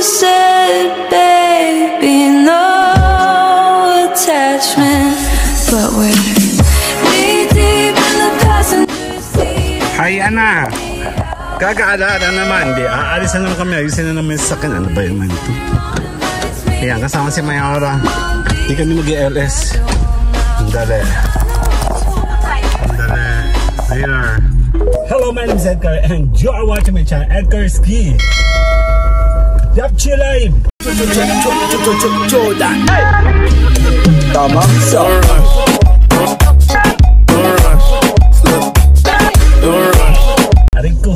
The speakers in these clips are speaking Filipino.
said, baby, no attachment, but we're knee deep in the passenger seat. Hi, Ana. Kagaalala naman, di aalis na naman kami, ayusin na naman sa akin. Ano ba yun man ito? Ayan, kasama si Mayara. Di kami mag-LS. Andale. Andale. Later. Hello, my name is Edgar and you are watching my channel, Edgar Ski. Yup, chill live. Jordan. Tamam, sir. Aring ko.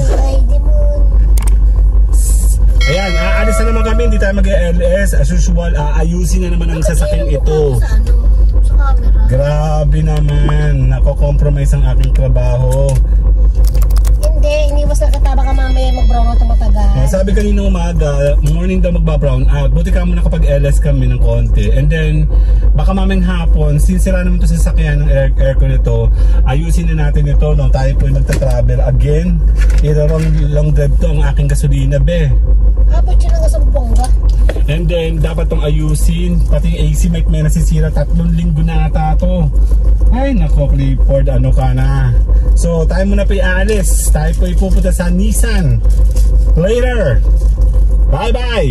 Ayan, aalis na naman kami, hindi tayo mag-LS. As usual, aayusin na naman ang sasakyan ito. Grabe naman, nako-compromise ang aking trabaho. Hindi, iniwas na kita, baka mamaya mag-brown out matagal. Sabi kanina umaga, morning daw magba-brown out. Buti ka muna kapag LS kami ng konti. And then, baka mamayang hapon, sinsira naman ito sa sasakyan ng aircon nito, ayusin na natin ito, no? Tayo po magta-travel again. Long drive to ang aking gasolina, be. Habot yun ang asang bongga. And then, dapat tong ayusin. Pati yung AC mic may nasisira. 3 linggo na ata to. Ay, nako, Clifford, ano ka na. So, tayo muna pa i-aalis. Tayo po ipupunta sa Nissan. Later! Bye-bye!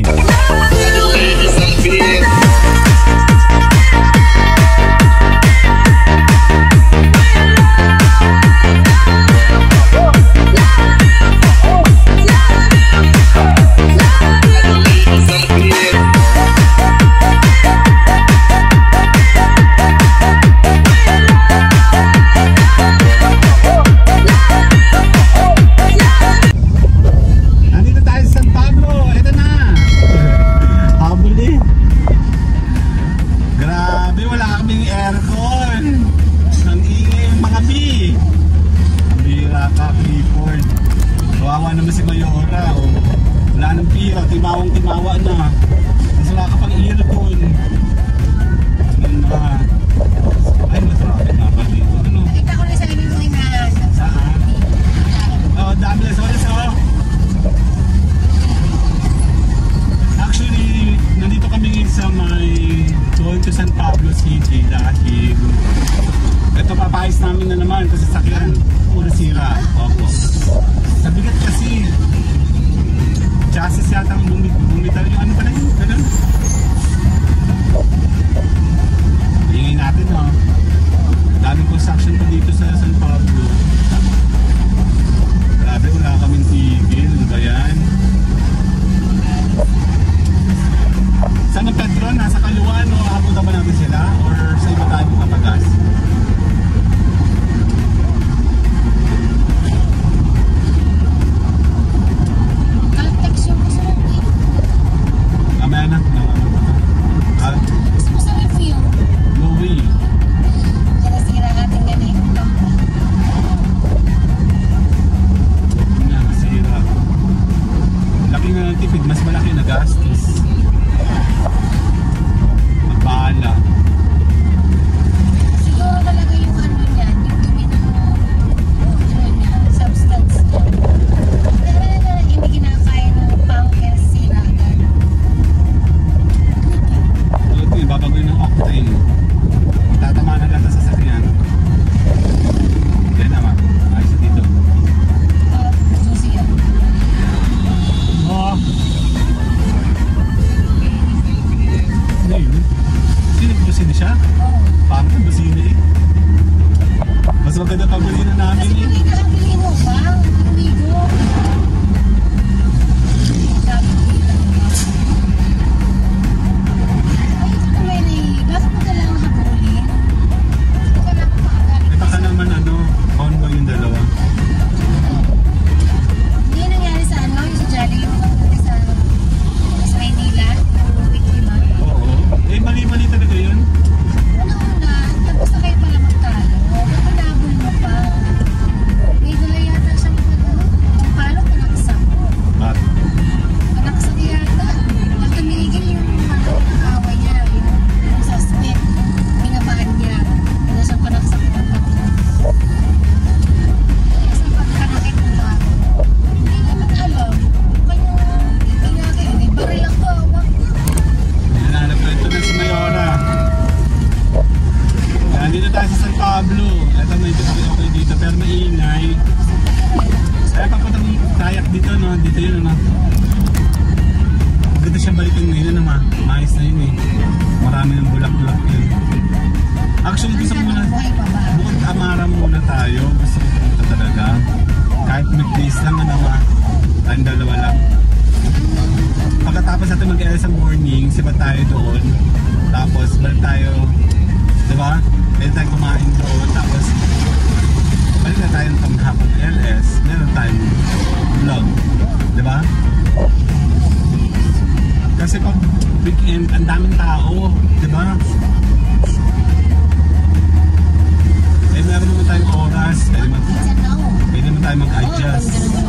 Timawang-timawa na. Mas wala ka pang earphone. Ay, masarap na pa dito. Ano? Nakita ko na sa inyo mo na. Saan? Oh, dami na. Actually, nandito kami sa may going to San Pablo City dahil ito papayos namin na naman kasi sakyan puro sira. Opo. Sabigat kasi chassis yata ang bumitaw yung ano pa na yun, ganun. Hingin natin, no? Daming construction pa dito sa San Pablo. Grabe, wala kaming tigil. Ano ba yan? Saan ang Petron? Nasa kaliwa, no? Abuta ba natin sila? Or sa iba tayo kapagas? Mas malaki na gastos. Magpaala. Siguro talaga yung ano niya, yung dumi ng substance niya. Hindi kinakaya ng pumpers sila agad. Ito yung babagoy ng octane. Tatama na lang sa sasakyan. Yan naman. Ayos sa dito. Susi yan. Oh. dami ng bulaklak yun. Actually, gusto ko muna, Buhay pa ba? bukod Amara muna tayo. Gusto ko pumunta talaga. Kahit weekdays lang, ano ba? Tayong dalawa lang. Pagkatapos natin mag-LS sa morning, sibat tayo doon. Tapos, balik tayo, diba? Balik tayo kumain doon. Tapos, balik na tayo ng hapon LS. Meron tayong vlog. Diba? Kasi pag weekend, ang daming tao. Diba? Eh, meron naman tayong oras. Pwede naman tayo mag-adjust.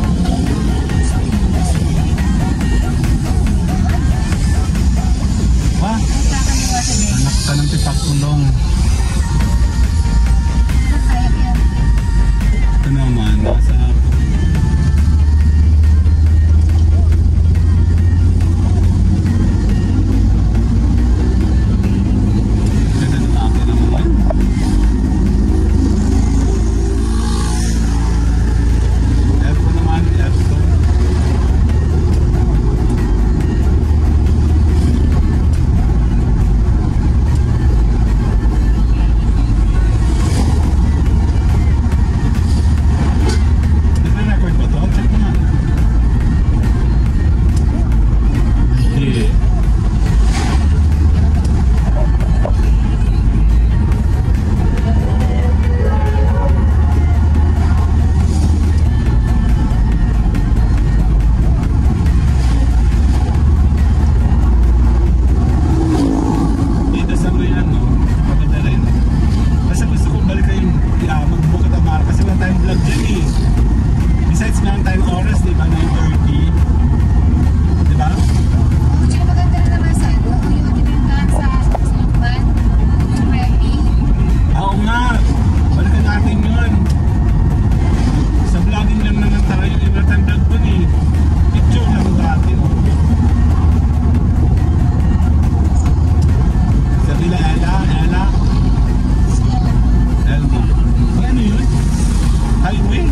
Wah! Anak ka ng tipakulong. Ito naman, nasa ganda ng akin naman. Aircon naman, aircon. Nagre-record ba to? Check mo nga. Hindi. Dito sa may ano, maganda rin. Kasi gusto ko balik kayong mag-book at Amara kasi wala tayong vlog dyan eh. Besides meron tayong oras, di ba? 9:30. Di ba? Tsaka maganda na naman sa ano, yung tinuntahan sa Sinukban, yung Ready. Oo nga! Balikan natin yun. Sa vlogging lang naman tayo. Iba tayong vlog dun eh. Picture lang dati. Sa Villa Ella. LD. Ano yun? Highway?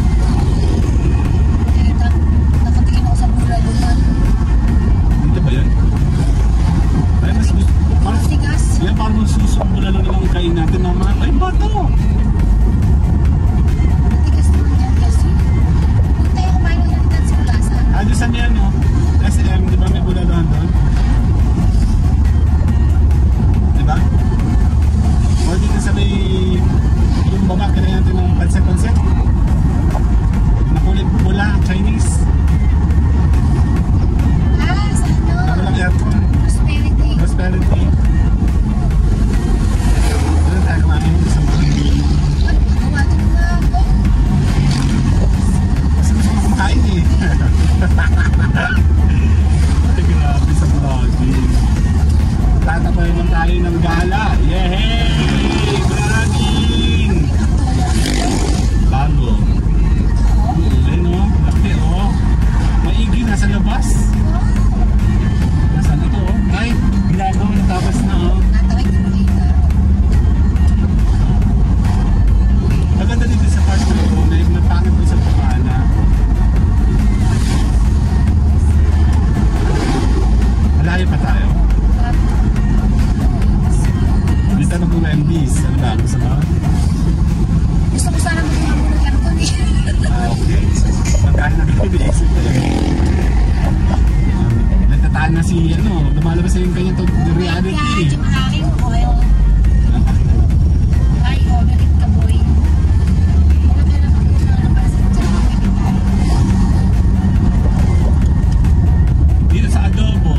Nakatingin ako sa bula doon. Dito ba yun? Ay, mas gusto. Parang, Tigas. yan parang susumula lang ang kain natin naman. Ay, bato! Tigas naman yan kasi. Huwag tayo kumain ng halitan sa Kulasa. Doon sa niyan, no? SM, di ba may bulalahan doon? Di ba? O dito sa may yung baba, kaya natin ng panset-panset. Nakulit pula, Chinese. Sa ano? Na walang aircon. Prosperity. Prosperity. Doon tayo kumain sa mga Ay, magawa din nga ako. kasi gusto ko kumakain eh. Ay, grabe sa vlogging. Tatapay naman tayo ng gala. Yehey! Vlogging! Bago. Ayun o, laki o. Maigi, nasa labas. Nasaan ito o? Ay, ginagawa na tapos na o. Natawag ko makita. Maganda dito sa part na ito, na napangit ko sa pamana. Malayo pa tayo. Dito na kung MDs. Ano ba? Gusto mo? Gusto ko sana magmamulog ng aircon eh. Okay. Magkano na dito, biniisip ko yun. Nagtataan na si, ano, lumalabas na yung kanya to reality. Kahit yung aking oil. Ay, galit ka boy. Maganda naman kung ano para sa dyan. Dito sa Adobo.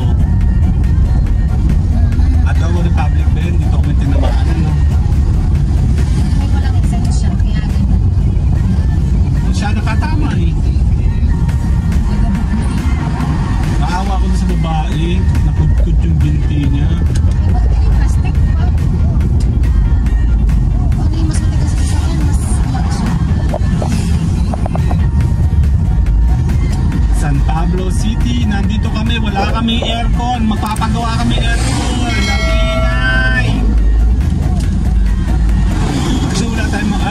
Adobo Republic din. Dito kami tinamaan, ano. May walang exemption, kaya ganun. Siya nakatama eh. Naawa ko na sa babae. Nakudkod yung binti niya. Ay, bakit yung plastic pa? Ano yung mas matigas sa sasakyan, mas luxury. San Pablo City. Nandito kami. Wala kami aircon. Magpapagawa kami aircon. Nag-iingay. Actually wala tayong mga...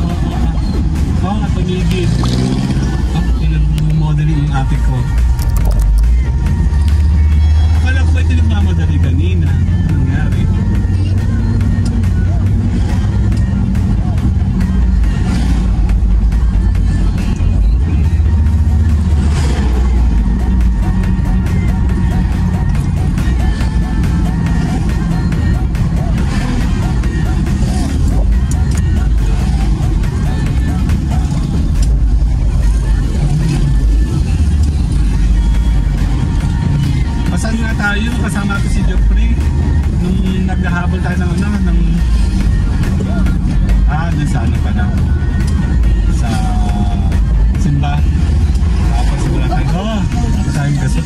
tumigil. Pinag-modeling yung ate ko. Akala ko ba ito nagmamadali kanina? Ano nangyari? Nag-shooting nga tayo, kasama natin si Geoffrey. Nung naghahabol tayo ng ano, ng... dun sa ano pa na? Sa... Simba. Tapos wala tayo. Tayong gasot.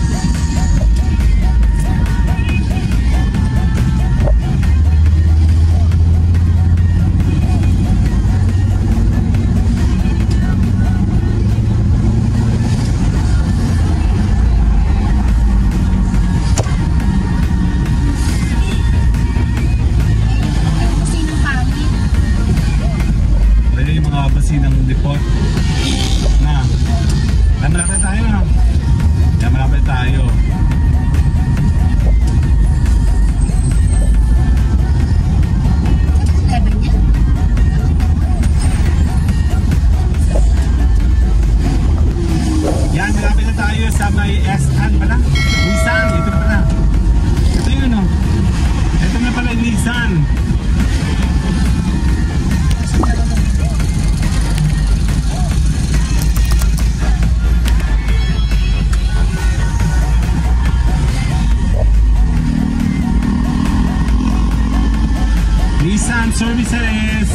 Ng depot na malapit tayo na malapit tayo. Yan, malapit na tayo sa may S-Tan pala, Nissan, ito na pala, ito yun o, ito na pala yung Nissan. Nissan Services.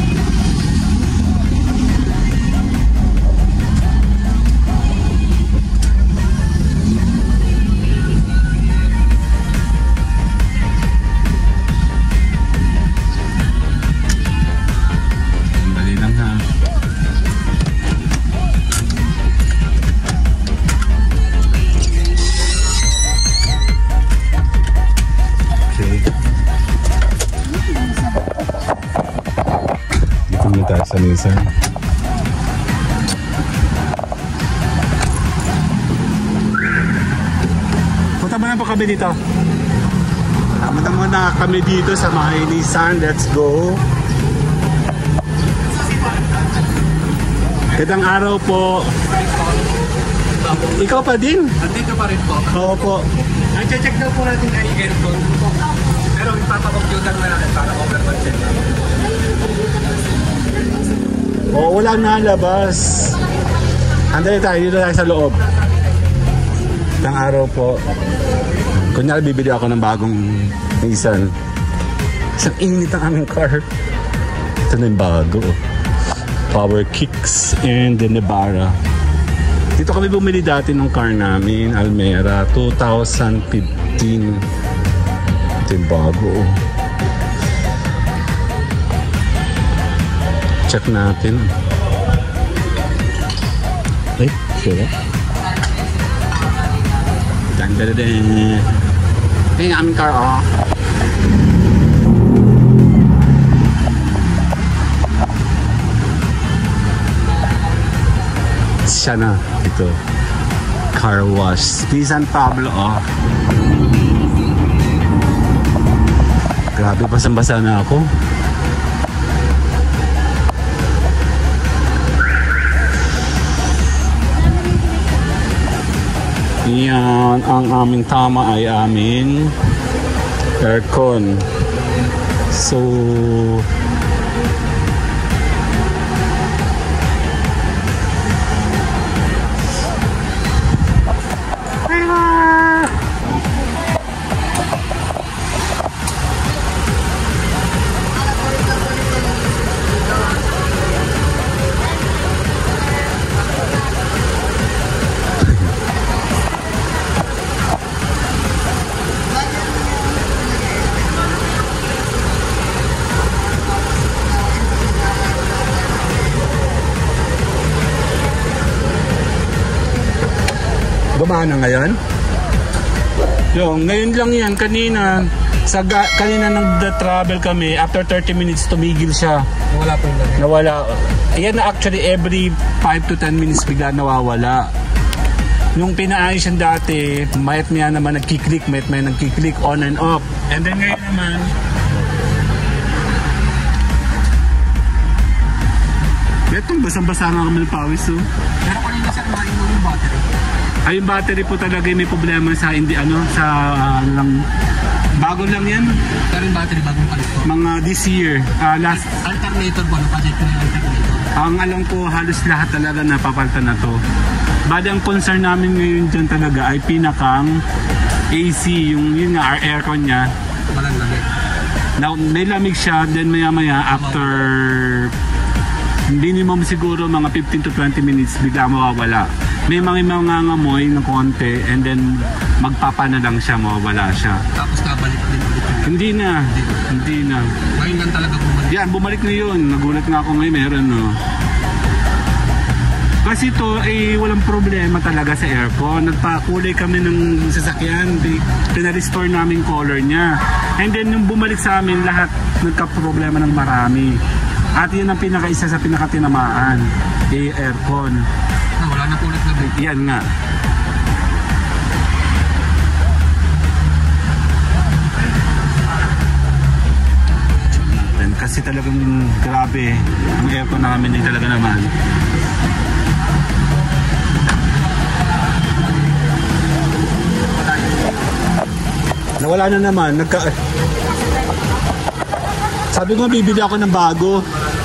Dali lang ha. Okay. Tayo sa Nissan. Punta mo na po kami dito. Punta muna kami dito sa mga Nissan. Let's go. Kitang araw po. Ikaw pa din? Andito pa rin po. Oo po. Check daw po natin kay aircon. Pero ipapacomputer na natin para over-budget. Oo, wala na labas. Andali tayo, dito tayo sa loob. Itang araw po. Kunyari bibili ako ng bagong Nissan. Isang init ang aming car. Ito na yung bago. Power Kicks and the Navara. Dito kami bumili dati ng car namin, Almera, 2015. Ito yung bago. Check natin. Ay, sure. Dang-da-da-da. Ito yung aming car, oh. Siya na. Ito. Car wash. San Pablo, oh. Grabe, basang-basa na ako. Yan, ang aming tama ay aming aircon. So, gumana ngayon? Yung, ngayon lang yan, kanina kanina nag-travel kami, after 30 minutes tumigil siya. Wala po yung nawala. Ayan na, actually every 5 to 10 minutes bigla nawawala. Nung pinaayos yan dati, mayat maya naman nagkiklik, mayat maya nagkiklik on and off. And then ngayon naman, etong basang-basa nga kami ng pawis, oh. Pero kanina sir, maiwan yung battery. Ay, yung battery po talaga may problema sa hindi lang bago lang yan. Pero yung battery bagong palit po. Mga this year, last alternator po, napaject ko yung alternator. Ang alam ko halos lahat talaga napapalitan na to. Bali ang concern namin ngayon dyan talaga ay pinakang AC, yun nga, aircon niya. Walang lamig. Now, may lamig siya, then maya-maya after minimum siguro mga 15 to 20 minutes bigla mawawala. May mga ngamoy ng konti and then magpapana lang siya, mawawala siya. Tapos kabalik din ulit. Hindi na. Ngayon lang talaga bumalik. Yan, bumalik na yun. Nagulat nga ako ngayon, meron no. Kasi ito walang problema talaga sa aircon. Nagpakulay kami ng sasakyan, pinarestore namin color niya. And then yung bumalik sa amin, lahat nagka-problema ng marami. At yun ang isa sa pinakatinamaan, aircon. Wala na po ulit na break. Yan nga. Kasi talagang grabe ang aircon namin din talaga naman. Nawala na naman. Sabi ko bibili ako ng bago.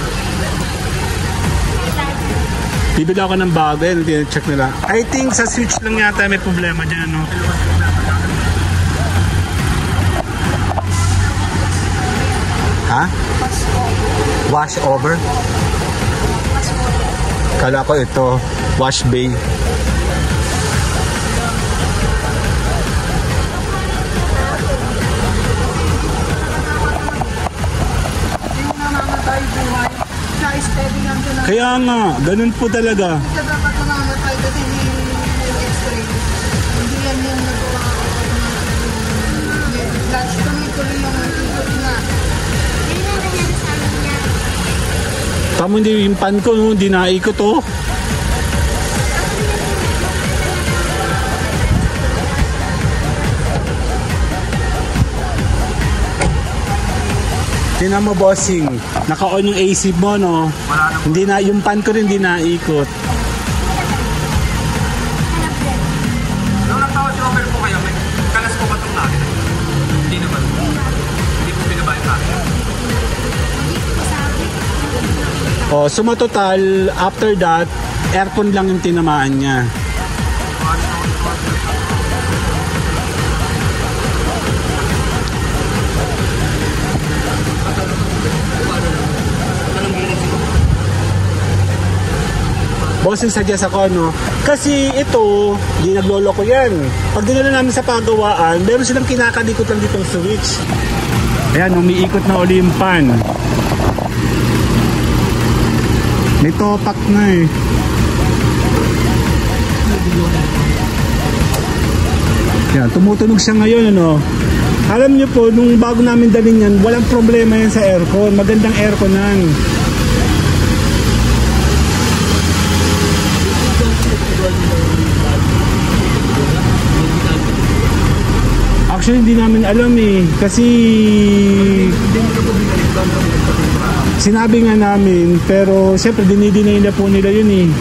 Bibili ako ng bago. Yan, check nila. I think sa switch lang yata may problema dyan, no? Ha? Wash over? Kala ko ito, wash bay. Kaya nga, ganun po talaga. Siya dapat namamatay kasi may x-ray. Hindi yan yung nagawa ko. Flash tuloy yung ikot na. Tama, hindi yung pan ko, hindi naikot oh. Tingnan mo bossing, naka-on yung AC mo no. Hindi na, yung pan ko rin hindi naikot. Nung nagtawag si Robert po kayo, may kalas po ba itong natin? Hindi naman. Hindi po binabayad natin. Oh, suma total, after that, aircon lang yung tinamaan niya. Bossing, suggest ako, no? Kasi ito, di nagloloko yan. Pag dinala namin sa pagawaan, meron silang kinakadikot lang ditong switch. Ayan, umiikot na uli yung pan. May topak na eh. Yan, tumutunog siya ngayon, ano? Alam niyo po, nung bago namin dalhin yan, walang problema yan sa aircon. Magandang airconan. Actually, hindi namin alam eh. Kasi sinabi nga namin, pero siyempre dinidinay na po nila yun eh.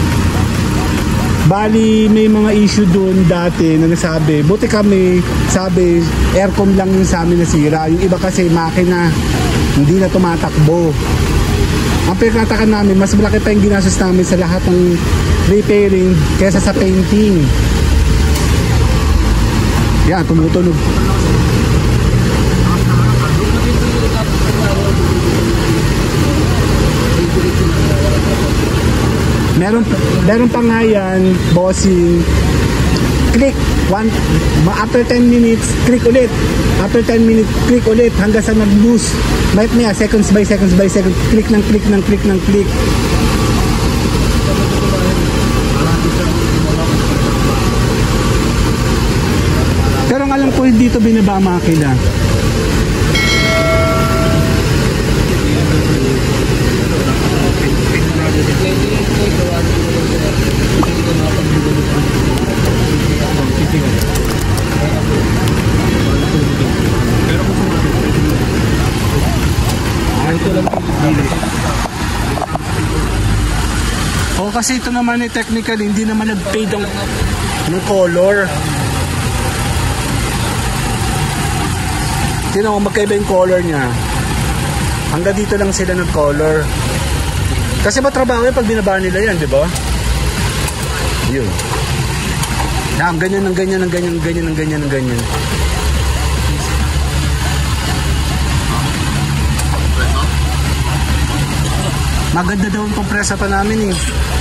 Bali, may mga issue doon dati na nasabi. Buti kami, sabi, aircon lang yung sa amin nasira. Yung iba kasi makina, hindi na tumatakbo. Ang pinagtatakan namin, mas malaki pa yung ginastos namin sa lahat ng repairing kaysa sa painting. Yan, tumutunog. Meron pa nga yan, bossing. Click. After 10 minutes, click ulit. After 10 minutes, click ulit hanggang sa nag-lose. Might niya, seconds by seconds by seconds. Click ng click ng click ng click. Pero ang alam ko hindi ito binaba makina. O kasi ito naman eh, technical, hindi naman nag-fade ng color. Tingnan mo, magkaiba yung color niya. Hanggang dito lang sila nag-color. Kasi matrabaho yan pag binaba nila yan, di ba? Yun. Yan, ganyan, ng ganyan, ng ganyan, ng ganyan, ng ganyan, ng ganyan. Maganda daw ang kompresa pa namin eh.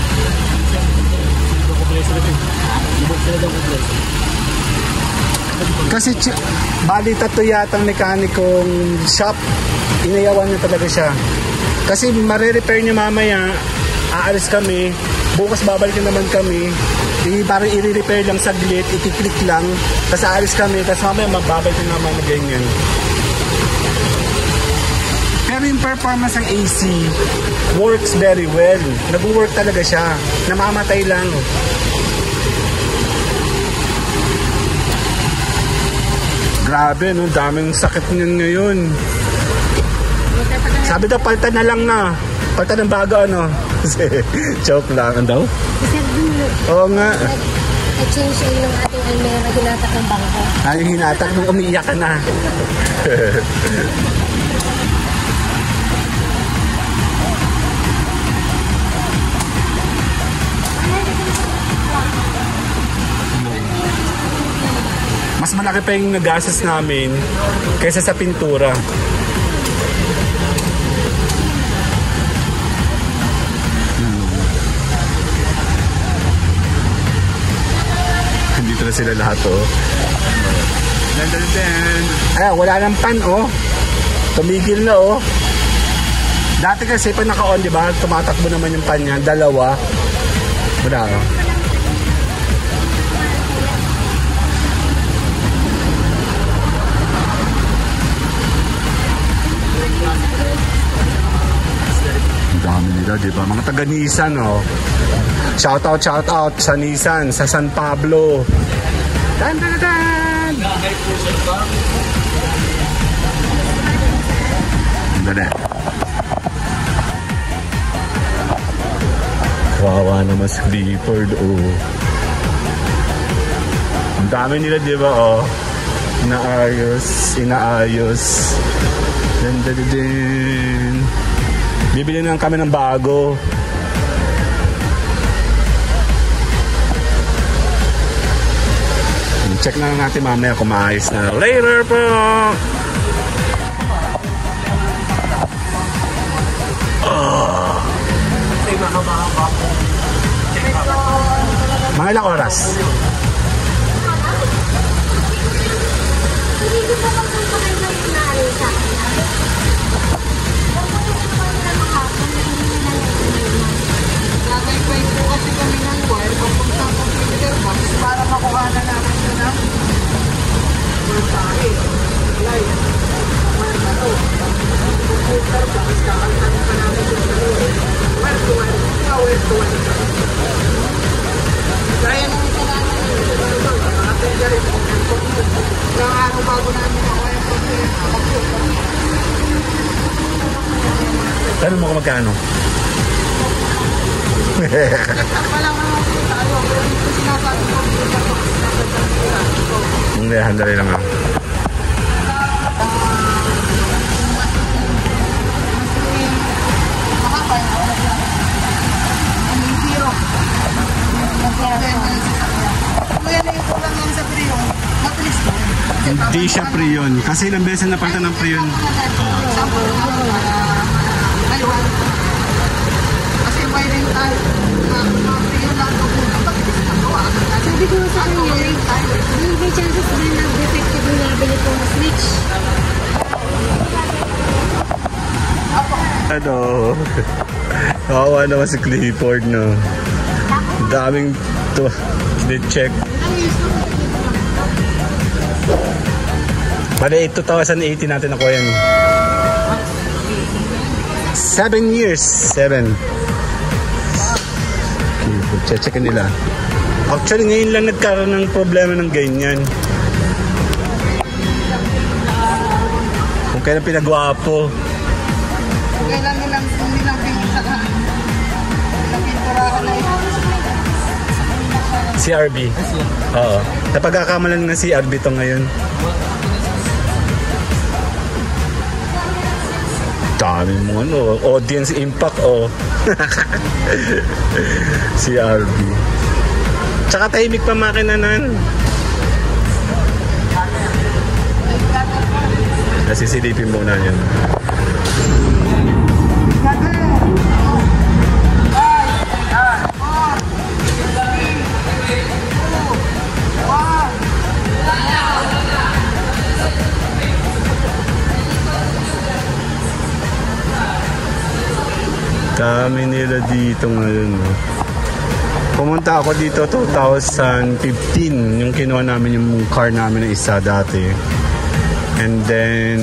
Kasi bali tatlo yata ang mekanikong shop. Inayawan niya talaga siya. Kasi mare-repair niya mamaya, aalis kami, bukas babalikan naman kami, parang i-repair lang saglit, i-click lang, tapos aalis kami, tapos mamaya magbabalikan naman na ganyan. Pero yung performance ng AC works very well. Nag-work talaga siya. Namamatay lang. Grabe, no? Daming sakit niyan ngayon. Sabi daw, palitan na lang na. Palitan ng bago, ano? Joke lang. Ano daw? Oo nga. I-change yung ating almera, hinatak ng bangko. Yung hinatak nung umiiyak ka na. Mas malaki pa yung nagastos namin kaysa sa pintura. Dito na sila lahat, oh. Ay, wala nang pan, oh. Tumigil na, oh. Dati kasi pa naka-on, di ba? Tumatakbo naman yung pan niya. Dalawa. Wala, oh. Dami nila, di ba? Mga taga Nissan, oh. Shout out sa Nissan, sa San Pablo. Dan, dan, dan! Dali. Wawa naman si Clifford, oh. Ang dami nila, di ba, oh. Inaayos. Dan, dan, dan. Bibili na kami ng bago. Check na lang natin mamaya kung maayos na. Later po! Mga ilang oras? Para makuha na namin ito na pulsari, light, ito, computer box, kakaltanin pa namin yung where to one. Kaya nung ito namin yung nakatenda rin, ilang araw bago namin ako yung computer. Tanong mo kung magkano? Walang tayo, pero ito sinasabi ko Hindi, handali lang ako. Hindi siya prion. Kasi ilang beses napalitan ng prion. Kasi may rental prion lang ito. Sabi ko sa kanya, may chances ba na defective yung nabili kong switch? Ano? Kawawa naman si Clifford, no? Daming to check. Bale, 2018 natin ako yan. 7 years. 7. Okay, check nila. Actually, ngayon lang nagkaroon ng problema ng ganyan. Kung kailan pinagwapo. Kailan nilang pinturahan na ito? CRB. Oo. Napagkakamalan ng CRB to ngayon. Dami mo ano. Audience impact, oh. CRB. Tsaka tahimik pa makinanan. Nasisilipin muna yun. Dami nila dito ngayon. Pumunta ako dito 2015, yung kinuha namin yung car namin na isa dati. And then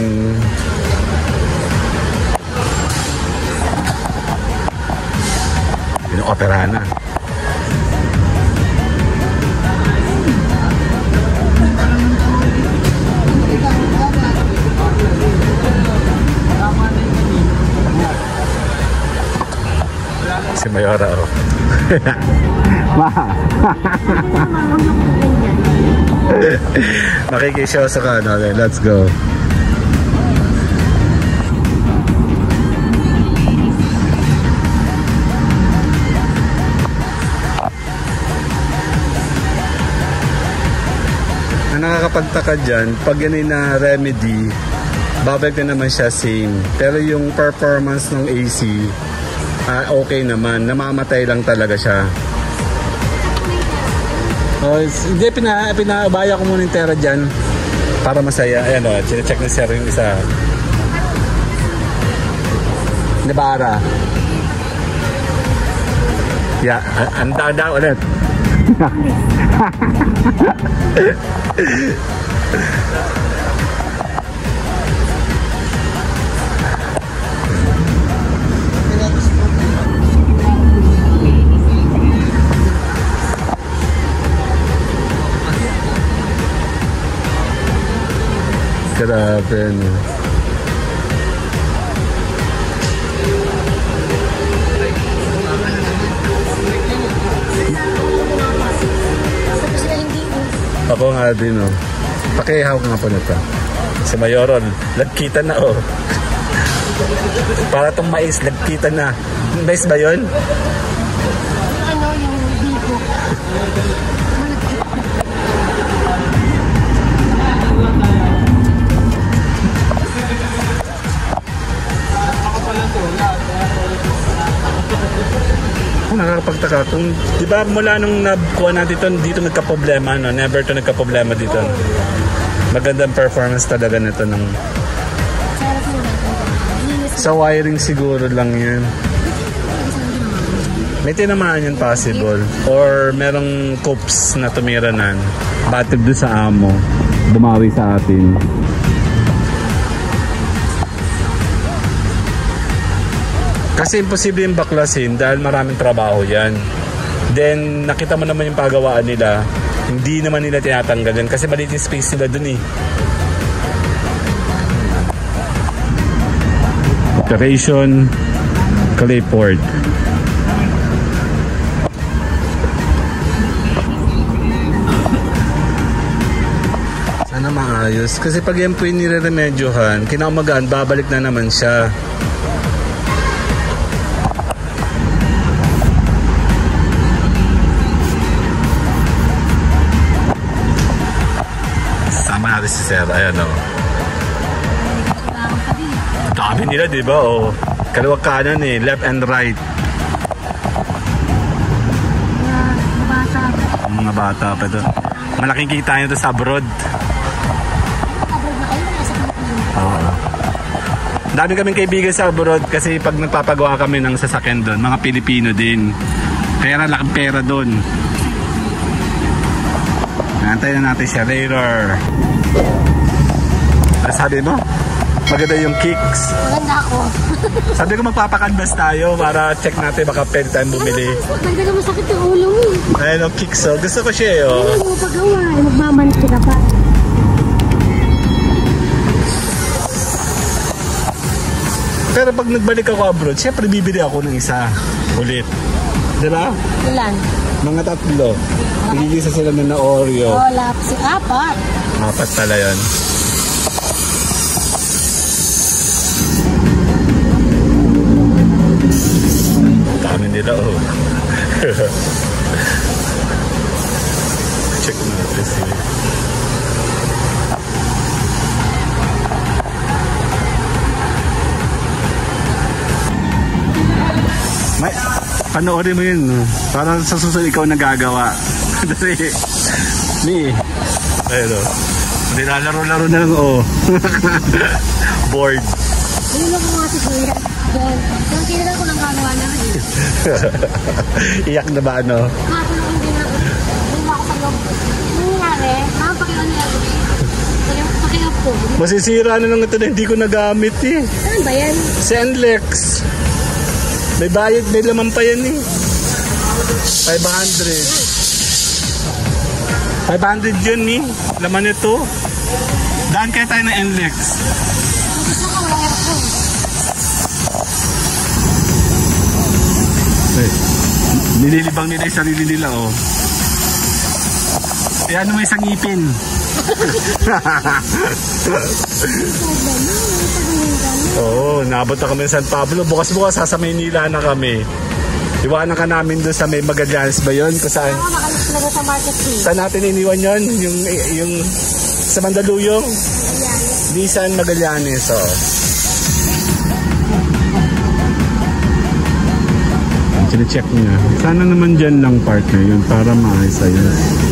pino-operahan na. Si Mayora, oh. Makikisyoso ka, no? Okay, let's go. Ang nakakapagtaka dyan, pag yan na remedy, babalik na naman siya same. Pero yung performance ng AC, okay naman, namamatay lang talaga siya. Oh, hindi, pinabaya ko muna yung Terra dyan para masaya. Ayan o, check na siya rin isa. Nabara. Yeah, anda ulit. Grabe, no? Ako nga din, no? Pakihaw ka nga po nito. Si Mayoron, lagkita na, oh. Para tong mais, lagkita na. Mais ba yun? Ano yung bigo? Nakakapagtaka kung, di ba mula nung nakuha natin dito nagka-problema, no? Never to nagka-problema dito. Magandang performance talaga nito ng sa wiring siguro lang yan. May tinamaan yun possible or merong coops na tumiranan batid doon sa amo bumawi sa atin. Kasi imposible yung baklasin dahil maraming trabaho yan. Then, nakita mo naman yung pagawaan nila. Hindi naman nila tinatanggalan kasi maliit yung space nila dun eh. Operation Clayport. Sana maayos. Kasi pag yan po yung nire-remedyohan, kinaumagaan, babalik na naman siya. Si Sir, ayan o. Dami nila, di ba? O, kaliwag kanan eh, left and right. Mga bata pa ito. Malaking kita nyo ito sa abroad. Oo. Dami kaming kaibigan sa abroad kasi pag nagpapagawa kami ng sasakyan doon, mga Pilipino din. Pera, laking pera doon. Nantayin na natin siya later. Sabi mo, maganda yung kicks. Maganda ako. Sabi ko magpapakanvas tayo para check natin baka pwede tayong bumili. Maganda na masakit yung ulo mo. Ayun o, kicks o. Gusto ko siya eh o. Ayun mo pagawa. Magmamanti ka pa. Pero pag nagbalik ako abroad, syempre bibili ako ng isa ulit. Diba? Ilan? Mga 3. Nagigisa sila na Oreo. Wala. 4. 4 pala yun. Dami nila oh. Panoorin mo yun. Parang sa susunod ikaw nagagawa. Kasi, ayun o. Hindi lalaro-laro na lang bored. Ayun lang ko nga si Kuya. Doon. Doon kinala ko ng gagawa naman eh. Iyak na ba ano? Nakapin ako din ako. Hindi ako sa loob. Ano nangyari? Nakapakiwan niya ako. Pakiap ko. Masisira na lang ito na hindi ko nagamit eh. Saan ba yan? Si NLEX. May bayad, may laman pa yan eh. 500 yun eh. Laman nito. Daan kaya tayo ng NLEX. Gusto ko wala ko. Nililibang nila yung sarili nila oh. Eh ano may isang ngipin. Oo, naabot na kami sa San Pablo. Bukas-bukas sa Maynila na kami. Iwanan ka namin doon sa may Magallanes ba yun? Kung saan? Ako makalis talaga sa market eh. Saan natin iniwan yun? Yung sa Mandaluyong? Nissan Magallanes oh. Check niya. Sana naman dyan lang partner yun para maayos ayun.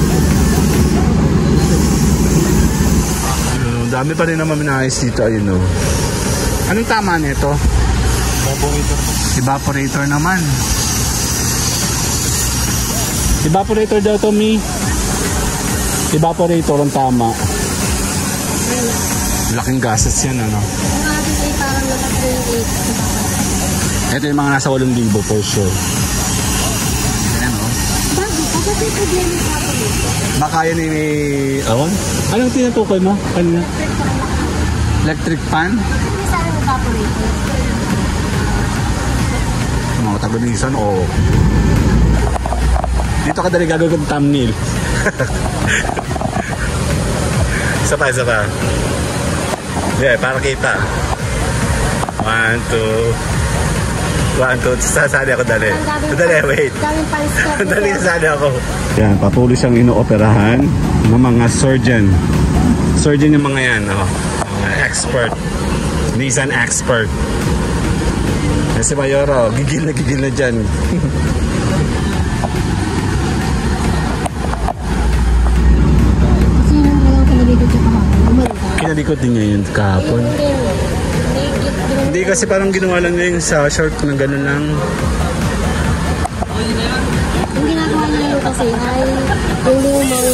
Dami pa rin naman naayos dito ayun oh. Anong tama nito? Evaporator naman. Evaporator daw to mi. Evaporator ang tama. Laking gastos yan ano. Ang ating ay parang naka-38. Ito yung mga nasa 8,000 for sure. Ayan o. Bakit may problema sa atin ito? Baka yun may... Awan? Anong tinutukoy mo? Kanina? Electric fan? Hindi sana evaporator. Mga taga-Nissan o. Dito ka dali gagawin ng thumbnail. Isa pa. Yeah, para kita. 1, 2... 1, 2, sasali ako dali. Wait. Daming palis. Dali, sasali ako. Yan, patuloy siyang inooperahan ng mga surgeon. Surgeon yung mga yan, oh. Expert. Nissan expert. Si Mayoro, gigil na dyan. Sino lang kinalikod siya kahapon? Kinalikod din niya yun kahapon. Hindi kasi parang ginawa lang niya yung sa short ng gano'n lang. Yung ginagawa niya yung kasi ay yung lumang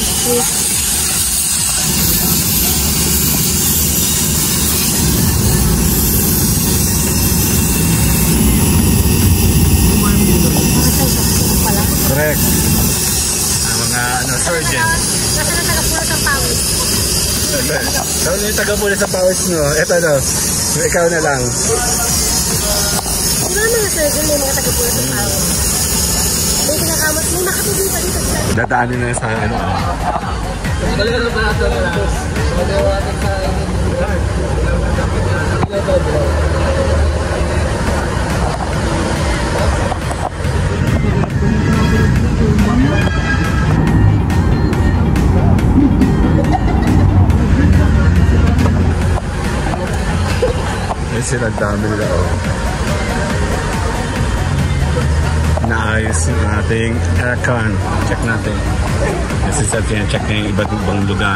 Correct. Mga surgeon. nasa na tagapulat ang pawis. Saan yung taga-pulis sa pawis mo? Ito no. Ikaw na lang. Di ba mga surgeon may mga tagapulat ang pawis? May kinakamas, may makatubig pa dito. Dadaanin na sa ano. Sila dami nila naayos yung ating aircon. Check natin kasi sa atin check na yung iba't ibang lugar.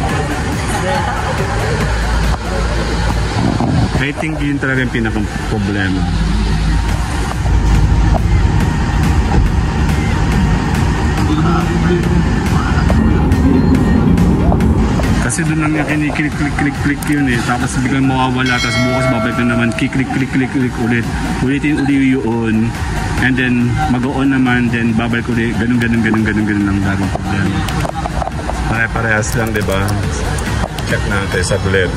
I think yun talaga yung pinakang problema. Kasi doon lang niya kiniklik yun eh. Tapos biglang mawawala. Tapos bukas babalik na naman. Kiklik ulit. Ulitin yun. And then mag-on naman. Then babalik ulit. Ganun lang. Darong problema. Pare-parehas lang, diba? Check natin sa ulit.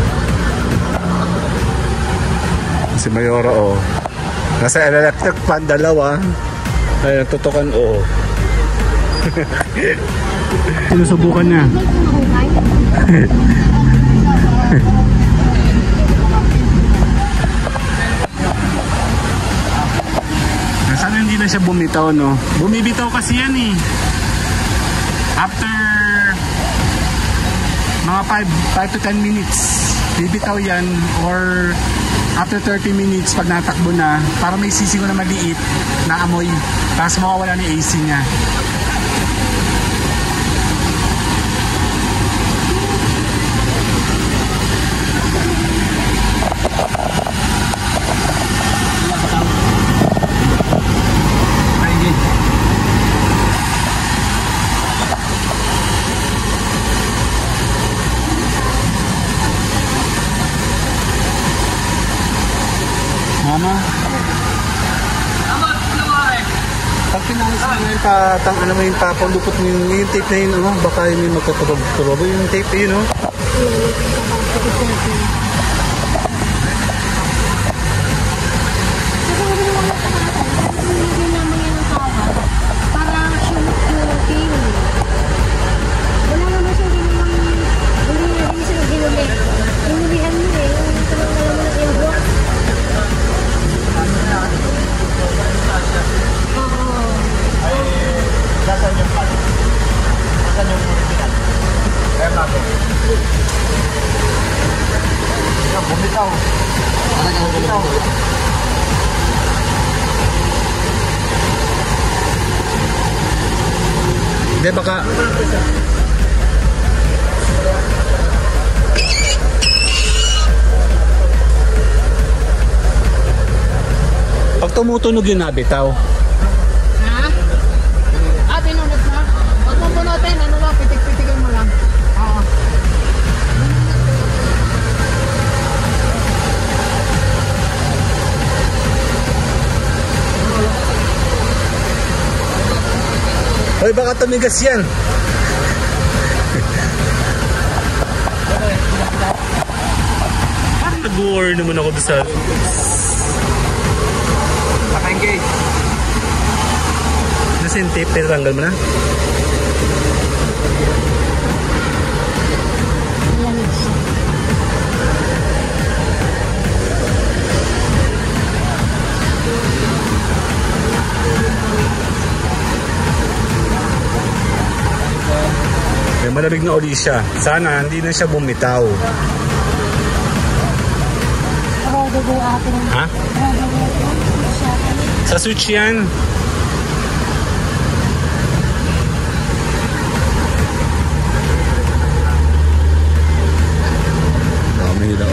Si Mayora oh. Nasa electric fan dalawa. Ay, tutukan oh. Sinusubukan niya. Sana hindi na siya bumitaw, no? Bumibitaw kasi yan eh. After mga 5 to 10 minutes, bibitaw yan or After 30 minutes, pag natakbo na, para may sisig na maliit na amoy, tapos mawawala na yung AC niya. Mama? Pag pinalis mo na yung ano mo yung papalupot mo yung tape na yun, baka yun yung magkatulog. Yung tape na yun, Bumitaw. Talagang bumitaw. Hindi, baka... Pag tumutunog yung nabitaw. Ha? Binunod na? Huwag mo bunutin. Ano lang, pitik-pitikin mo lang. Oo. Hoy, baka tumigas yan. Nag-war naman ako sa... Naka-engage. Nasa yung tape, pero tanggal mo na? May malamig na uli siya. Sana hindi na siya bumitaw. Ha? Sa switch yan. Dami nila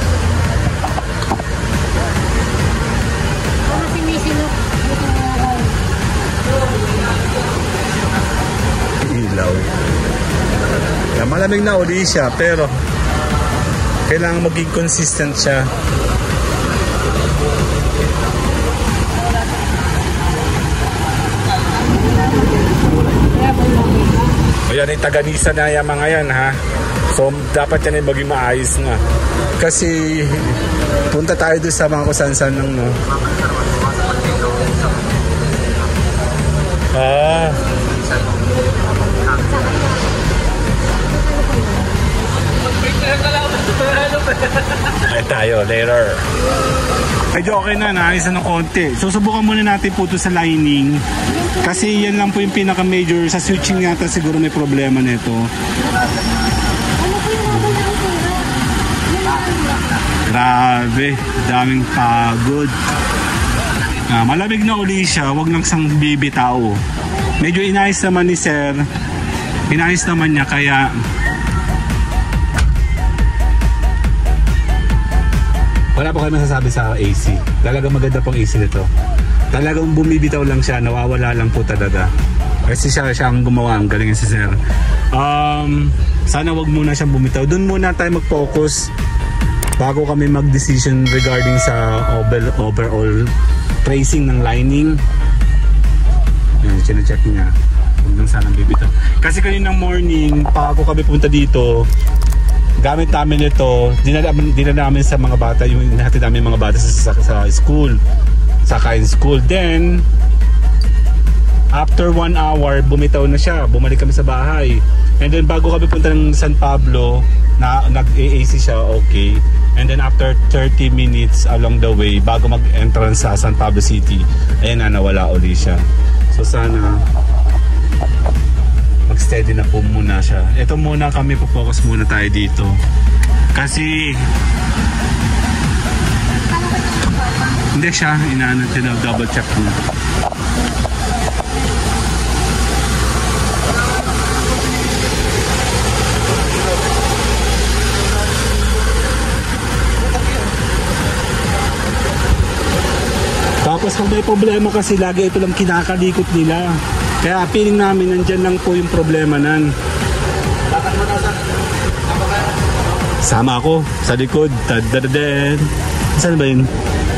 ilaw. Kaya malamig na uli siya, pero kailangan maging consistent siya. Ayan yung taganisa na yung mga yan, ha. So dapat yan ay maging maayos na. Kasi punta tayo doon sa mga kusansan ng no. Ay tayo, later. Medyo okay na, naayos na ng konti. Susubukan muna natin po ito sa lining. Kasi yan lang po yung pinaka-major. Sa switching yata siguro may problema nito. Grabe, daming pagod. Malamig na uli siya, wag lang sang bibitaw. Medyo inayos naman ni sir. Inayos naman niya, kaya wala pa kayo masasabi sa AC. Talagang maganda pong AC nito. Talagang bumibitaw lang siya, nawawala lang po talaga. Kasi siya ang gumawa, ang galing si sir. Sana wag muna siyang bumitaw. Doon muna tayo mag-focus bago kami mag-decision regarding sa overall tracing ng lining. Yan, chine-check niya. Huwag lang sanang bibitaw. Kasi kaninang morning, bago kami punta dito, gamit namin ito, dinala namin sa mga bata, yung natin namin mga bata sa school, sa kain school. Then after 1 hour, bumitaw na siya, bumalik kami sa bahay. And then bago kami punta ng San Pablo, nag-AAC siya, okay. And then after 30 minutes along the way, bago mag-entrance sa San Pablo City, ayan na, nawala uli siya. So sana mag-steady na po muna siya. Ito muna kami, po-focus muna tayo dito. Kasi Hindi siya, inaano siya, double check mo. Tapos kung may problema kasi lagi ito lang kinakalikot nila. Kaya feeling namin nandyan lang po yung problema nan. Sama ako sa likod. Tadadadan. Saan ba yun?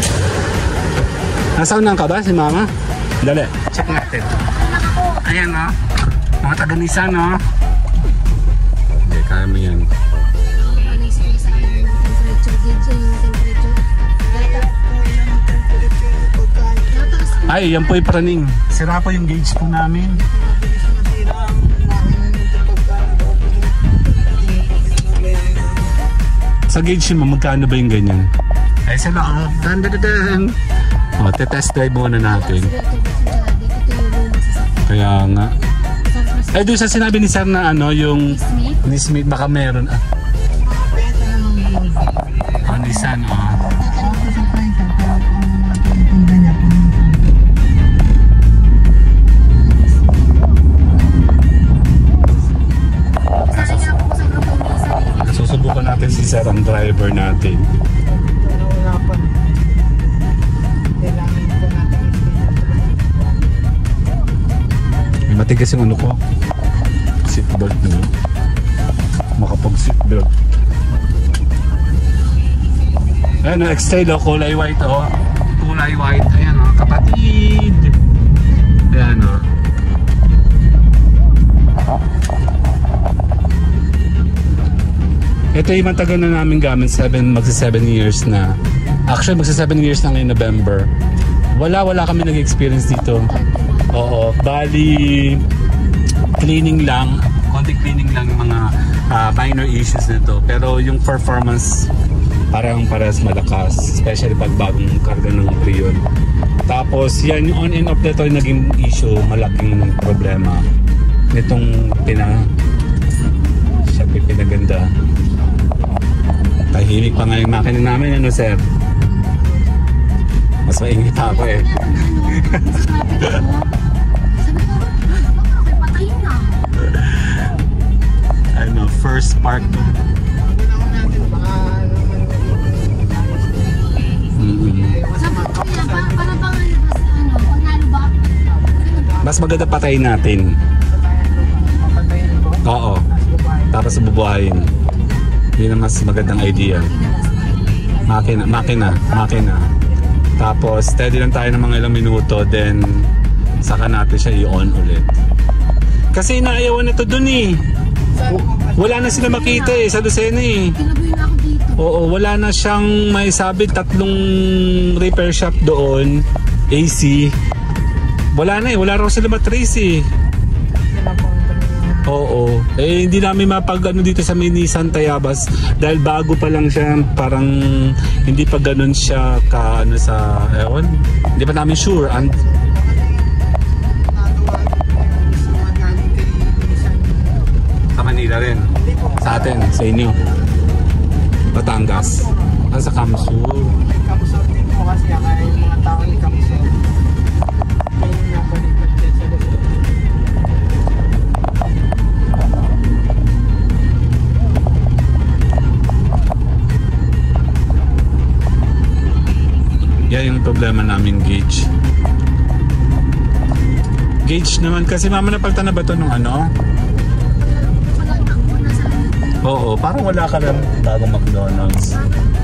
Nasaan ka ba si mama? Dali, check natin. Ayan o. Mga taga-Nissan o. Hindi, kaya mo yan. Ay, yan po yung praning. Sira po yung gauge po namin. Sa gauge mo, magkano ba yung ganyan? Ay, sa loob. Dan. O, test drive muna natin. Kaya nga. Ay, doon sa sinabi ni Sir na ano, yung ni Smith, baka meron. Nissan, susubukan natin si Sir, ang driver natin. Wala pa. Kailangan po natin may matigas yung ano ko. Seatbelt na. Makapag-seatbelt. Ayan o, X-Trail o, kulay white o. Kulay white. Ayan o, kapatid. Ayan o. Ito yung matagal na namin gamit, magsa 7 years na. Actually, magsa 7 years na ngayong November. Wala kami nag-experience dito. Oo, bali cleaning lang, konting cleaning lang yung mga minor issues nito. Pero yung performance parang parehas malakas, especially pag bagong karga ng Prion. Tapos yan, yung on and off nito yung naging issue, malaking problema nitong pinaganda. Tahimik pa nga yung makina namin, ano Sir? Mas maingit ako eh. Ano, first park. Mas maganda patayin natin. Oo. Tapos bubuhayin. Yun ang mas magandang idea. Makina. Tapos steady lang tayo ng mga ilang minuto, then saka natin siya i-on ulit. Kasi inaayawan na to dun eh. Wala na sila makita eh sa Lucena eh. Oo, wala na siyang may sabit, 3 repair shop doon, AC. Wala na eh, wala raw sila matrace eh. Oo, eh hindi namin mapag-ano dito sa Nissan Tayabas dahil bago pa lang siya, parang hindi pa ganun siya ka ano sa ewan. Hindi pa namin sure. Sa Manila rin. Sa atin, sa inyo. Batangas. Sa Kamsur. Kamsur din po kasi kaya yung mga tao ni Kamsur. Ayun yung balikat din sa Luzon. Yan yung problema namin, gauge. Gauge naman kasi mama napagtan na ba ito nung ano? Oo, parang wala ka lang bagong McDonald's.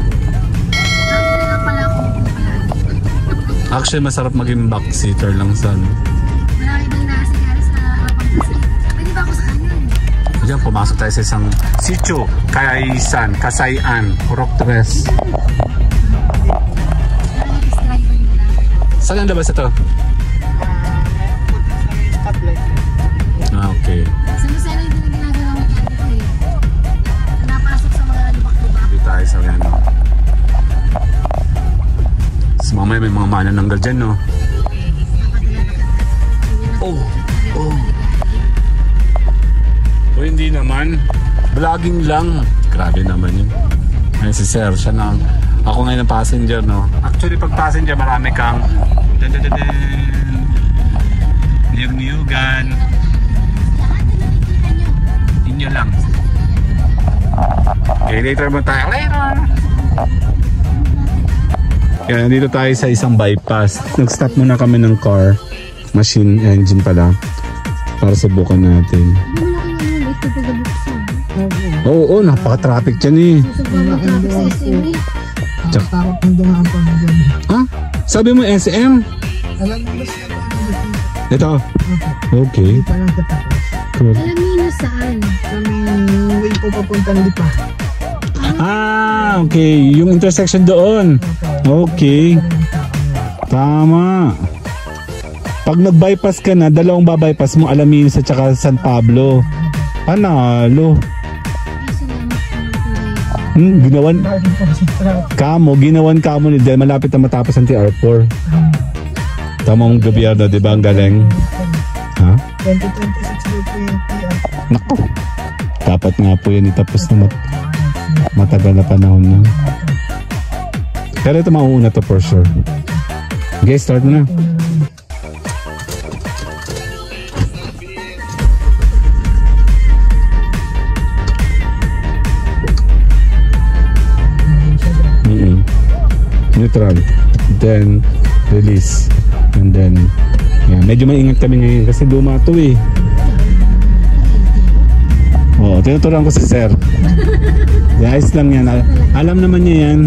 Actually, masarap maging backseater lang sa ano. Marami bang nakasigara sa habang kasi. Pwede ba ako sa kanan? Diyan, pumasok tayo sa isang sitio, Kasayan, Purok Tres. Saan ang labas ito? Okay. Sa Lucena yung ginagawa mo dito eh. Napasok sa mga lubak-lubak. Dito tayo sa yan. So mamaya may mga manananggal dyan, no? Oh. O hindi naman. Vlogging lang. Grabe naman yun. Ayun si Sir, siya na Ako ngayon ang passenger, no? Actually, pag passenger, marami kang niyug-niyugan. Inyo lang. Okay, later mo tayo. Later! Kaya nandito tayo sa isang bypass. Nag-stop muna kami ng car. Machine engine pala. Para subukan natin. Ito pagkabuksan. Oo, napaka-traffic dyan eh. Sobrang traffic sa SMA. Takot ng dumaan pa mo dyan. Ha? Sabi mo SM? Alam mo ba siya? Ito? Okay. Hindi pa lang katapos. Cool. Alam niyo na saan? Kami way po papuntang Lipa. Ah, okay. Yung intersection doon. Okay. Tama. Pag nag-bypass ka na, dalawang babypass mo, Alaminos at saka San Pablo. Panalo. Ginawan Bakit po si traffic? ginawan kamo ni Del, malapit na matapos ang TR4. Tamang gobyerno, di ba? Ang galing. Ha? 2026 po yung PR. Naku. Dapat nga po yan itapos na matagal na panahon na. Pero ito mauuna to for sure. Okay, start mo na. Neutral, then release, and then yeah, medyo maingat kami ngayon kasi luma to eh. Oo, tinuturuan ko si sir. Ayos lang yan, alam naman niya yan.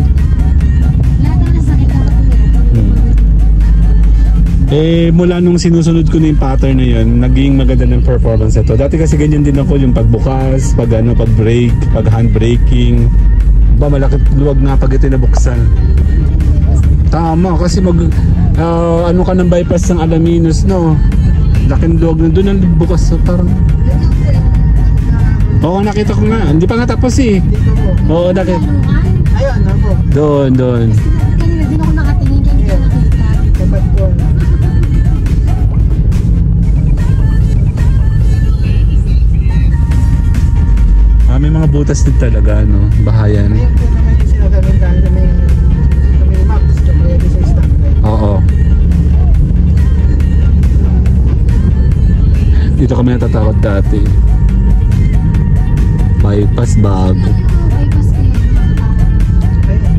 Mula nung sinusunod ko na yung pattern na yun, naging maganda ng performance ito. Dati kasi ganyan din ako, yung pagbukas, pag brake, pag handbraking. Ba, malaki luwag na pag ito nabuksan. Tama, kasi ano ka ng bypass ng Alaminos, no? Laking luwag na doon ang bukas, so parang... Oo, nakita ko nga. Hindi pa nga tapos eh. Dito po. Oo, nakita. Ayun, na po. Doon. Kanina din ako nakatingin dyan ka nakita. Dapat po. May mga butas din talaga, no? Bahayan. Ayun po naman yung sinasabing tayo sa may maps. Kapag sa stoplight. Oo. Dito kami natatakot dati. Bypass bago. Bypass kayo. Ayun.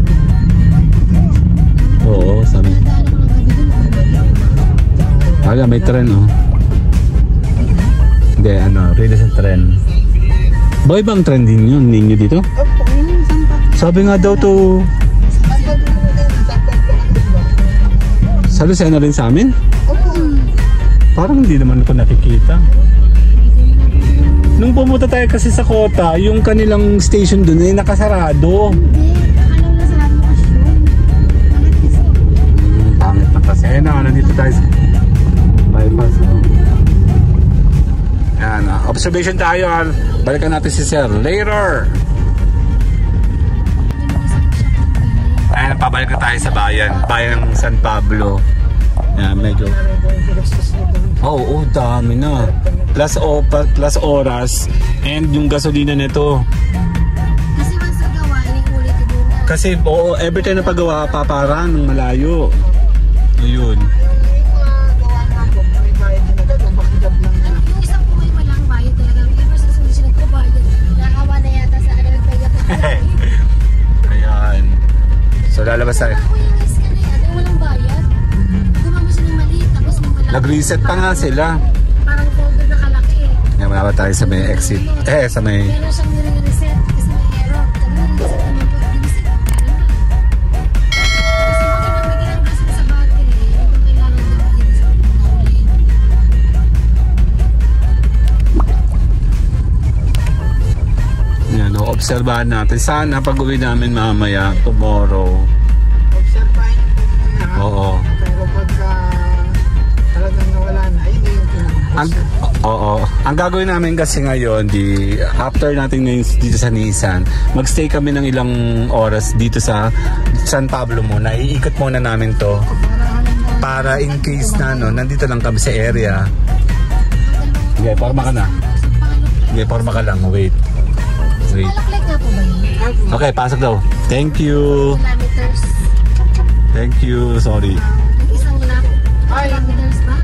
Oo, sabi. Nadaan ako ng gabi dun. May tren, oh. Hindi, release ang tren. Ba, ibang tren din yun ninyo dito? Opo. Sabi nga daw to, sa Lucena rin sa amin? Parang hindi naman ako nakikita. Nung pumunta tayo kasi sa Kota, yung kanilang station dun ay nakasarado. Hindi. Akala na sa lahat lokasyon. Bakit kasi? Pangit na kasi. Nandito tayo sa bypass. Yan, observation tayo. Balikan natin si Sir later. Ayan, pabalik na tayo sa bayan ng San Pablo. Yan, medyo oo, dami na. Plus oras and yung gasolina nito. Kasi once nagawa, inuulit ko doon na. Kasi every time na paggawa, paparang ng malayo. Ayun. Yung isang buhay walang bayad talaga. Ever since hindi sila nagpabayad, nakawa na yata sa nagpayat. Ayan. So lalabas tayo. Ako yung guys ka na yan, walang bayad. Gumamit sila ng mali, tapos may malaki. Nag-reset pa nga sila. Parang folder na kalaki eh. Yan, malapit tayo sa may exit. Sa may... Kaya siyang nire-reset kasi may error. Kaya nire-reset naman po. Nire-reset. Kasi bakit nang may ginagasin sa battery, yung kailangan daw i-reset na ulit. Yan, obserbahan natin. Sana pag-uwi namin mamaya, tomorrow. Observahin po muna. Oo. Pero pagka talagang nawala na, yun yung Oo. Ang gagawin namin kasi ngayon, after natin ngayon dito sa Nissan, magstay kami ng ilang oras dito sa San Pablo muna. Iikot muna namin to. Para in case na, nandito lang kami sa area. Okay, forma ka na. Okay, forma ka lang. Wait. Malaklek nga po ba yun? Okay, pasok daw. Thank you. Kilometer $3. Thank you. Sorry. Isang na. Ay, $3 ba?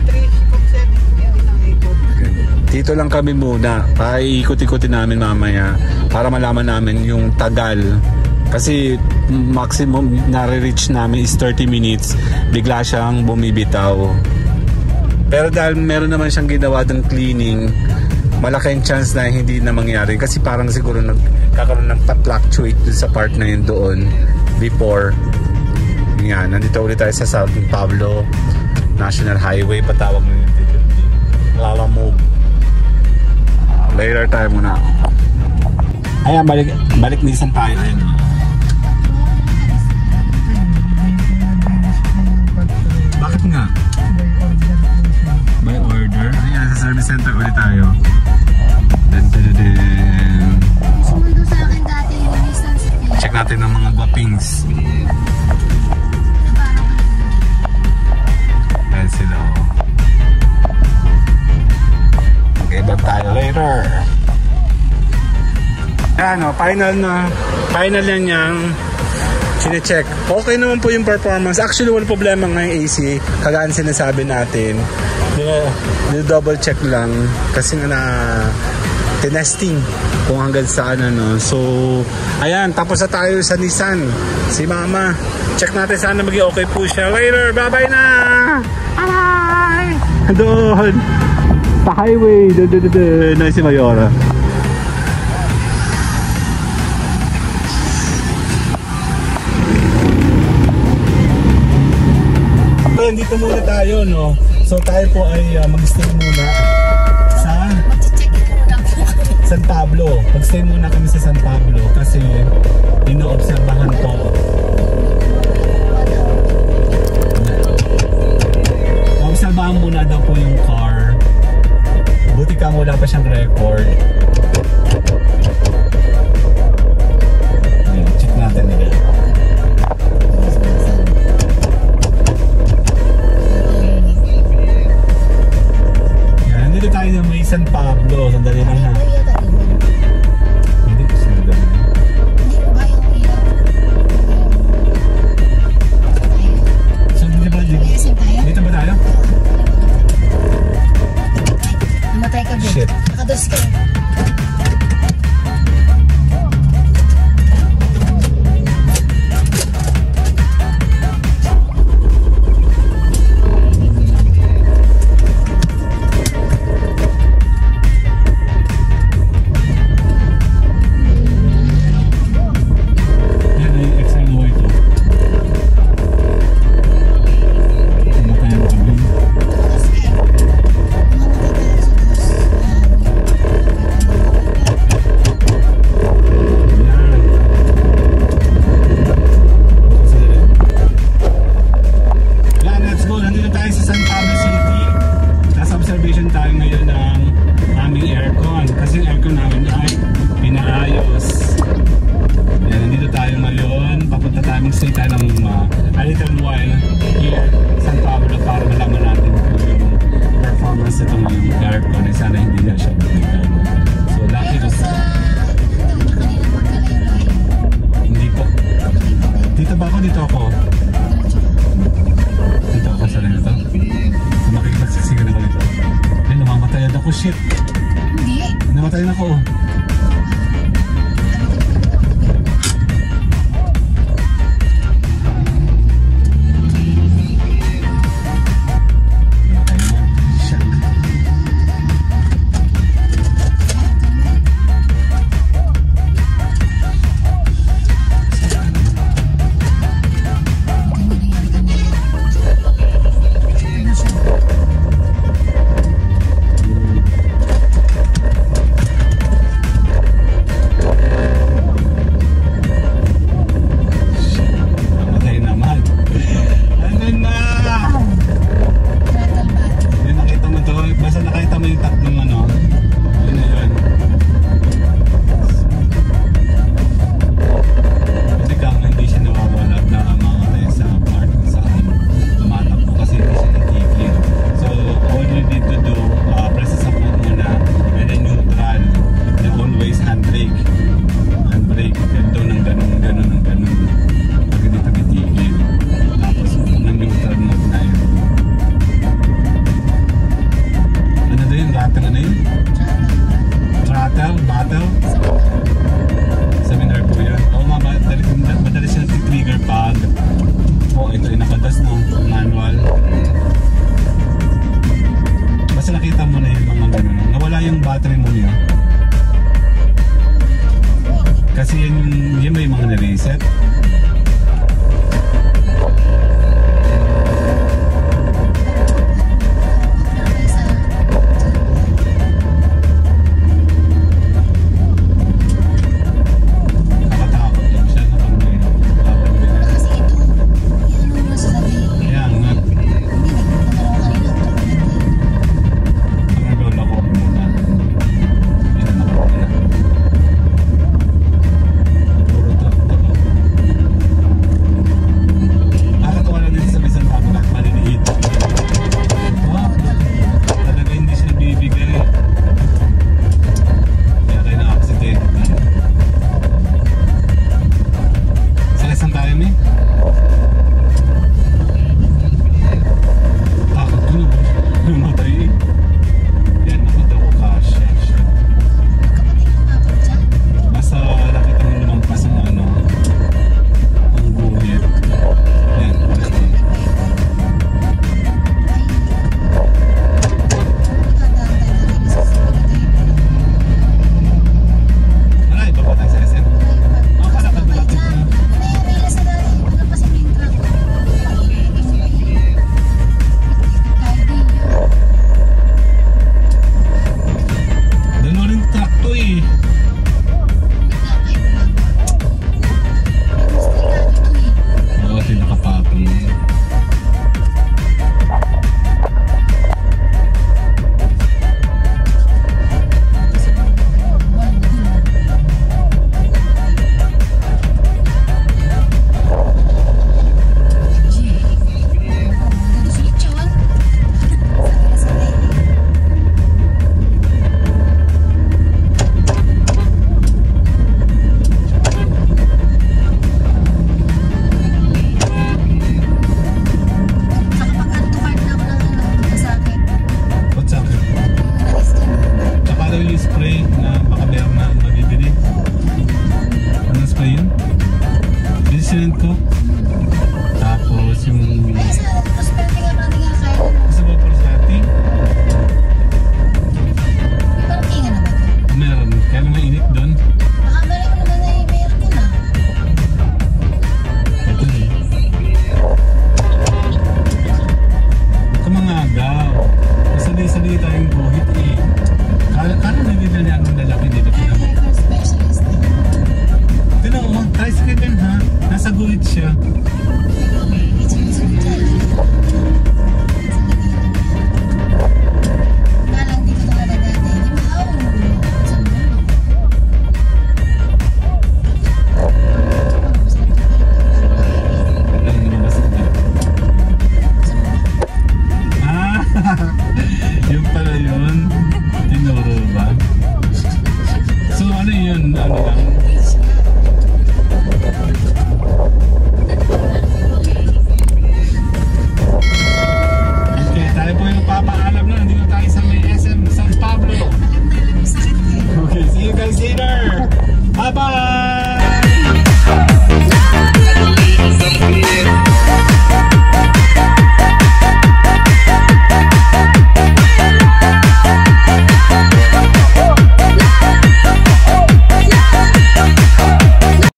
3.7. Dito lang kami muna. Paikot-ikutin namin mamaya para malaman namin yung tagal. Kasi maximum nare-reach namin is 30 minutes. Bigla siyang bumibitaw. Pero dahil meron naman siyang ginawa ng cleaning, malaking chance na hindi na mangyari. Kasi parang siguro nagkakaroon ng pa-fluctuate dun sa part na yun doon before. Yan, nandito ulit tayo sa San Pablo National Highway. Patawag mo yun dito. Lalamove. Later tayo muna. Ayan, balik nisan tayo. Ayan. Bakit nga? By order? Ayan, sa service center ulit tayo. Then. Sumundo sa akin dati yung Nissan City. Check natin ng mga guwapings. Ayan sila. Okay, bag tayo later. Ayan o, final na niyang sine-check. Okay naman po yung performance. Actually, wala problema nga yung AC. Kagaan sinasabi natin. Double check lang. Kasi nga na tinesting kung hanggang saan ano. So, ayan. Tapos na tayo sa Nissan. Si Mama. Check natin sana maging okay po siya. Later. Bye-bye na. Bye-bye. Doon. Sa highway. Doon. Na si Mayora. Dito muna tayo, no? So tayo po ay mag-stay muna sa San Pablo. Mag-stay muna kami sa San Pablo kasi ino-obserbahan po. Obserbahan muna daw po yung car. Buti ka wala pa siyang record. Ayan, check natin nila. Dito tayo na may San Pablo. Sandali lang ha. Hindi. Sandali. So dito ba? Dito ba tayo? Namatay ka, Bill. Shit. Nakados ka. Shit. Hindi. Namatay na ako. Yan ba yung mga na-reset? Nakatakot lang siya na pag may babalik. Kasi ito, ano mo masasabi? Kaya nga, Hindi, nagdadalawa kanina. ang lola ko muna. Yan na ako na. Puro truck to. Nakakatawa lang dito sa Bisan Pablo lahat maliliit. Wow, talaga hindi siya bibigay. Kaya kayo na-aksidente. Saan tayo, May? Takot ko na. Namatay eh. Yan, nakita ko kasya. Shit. Basta nakita mo lumampas ang ano, ang guhit. Yan. Wala, ito pa tayo sa SM. Ang kalakad-lakad na. Dalawa rin truck to eh. Oo, kasi nakapatong. What's up? Tsaka daw yung spray na baka meron na mabibili. Anong spray yun? Vincent ko. Tapos yung